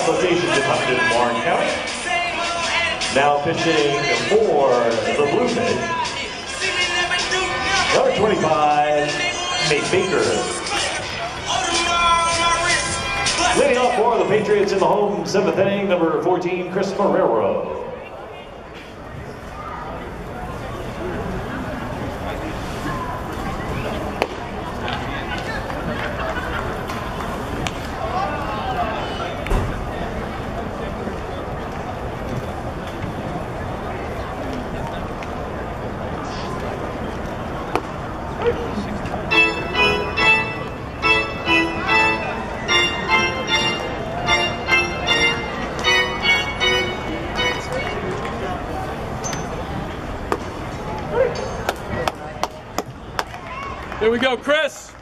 location in Huffington, Warren County. Now pitching for the Blue Jays, number 25, Nate Baker. Leading off for the Patriots in the home seventh inning, number 14, Chris Marrero. Here we go, Chris.